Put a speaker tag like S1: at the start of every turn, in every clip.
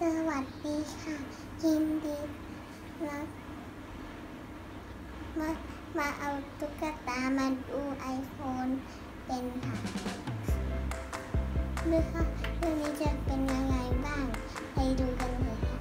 S1: สวัสดีค่ะยินดีรับมาเอาตุ๊กตามาดูไอโฟนเป็นค่ะเรื่องนี้จะเป็นยังไงบ้างไปดูกันเลยค่ะ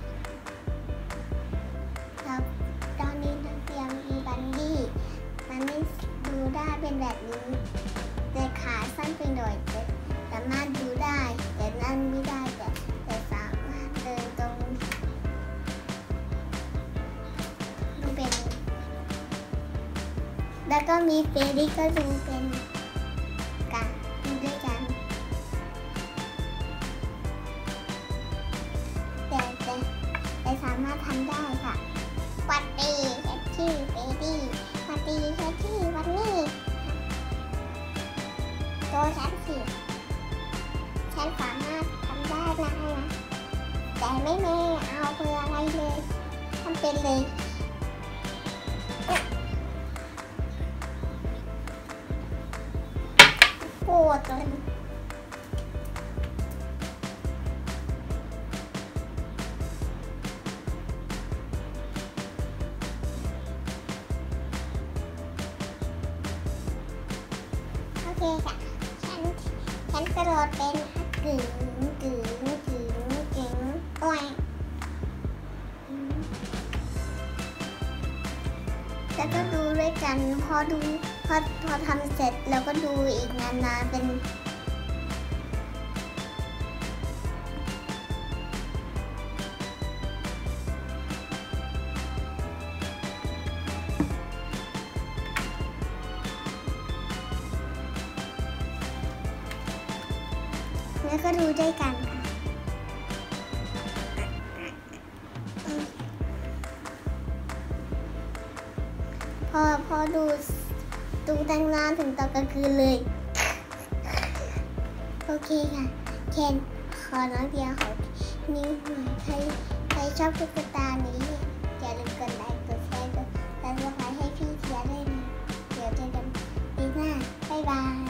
S1: ครับตอนนี้เราเตรียมมีบันดี้มันไม่ดูได้เป็นแบบนี้แต่ขาสั้นไปหน่อยแต่สามารถดูได้แต่นั่นไม่ได้แต่สามารถเดินตรงดูเป็นแล้วก็มีเฟรดี้ก็ดูเป็นกันดูด้วยกันแต่สามารถทำได้ค่ะวัดดีแคทชี่เฟรดี้วัดดีแคทชี่วันนี้ตัวฉันสิฉันสามารถทำได้นะแต่ไม่เอาเพื่ออะไรเลยทำเป็นเลยปวดเลยโอเคค่ะฉันกระโดดเป็นกึ๋งโอ้ยแล้วก็ดูด้วยกันพอทำเสร็จแล้วก็ดูอีกนานๆเป็นแล้วก็ดูด้วยกันค่ะพอดูตั้งนานถึงตอนกลางคืนเลยโอเคค่ะเคนขอน้องเดียวขอนิ้วหน่อยใครชอบตุ๊กตานี้อย่าลืมกดไลค์กดแชร์กดซับสไครบ์ให้พี่เทียด้วยนะเดี๋ยวเจอกันปีหน้าบ๊ายบาย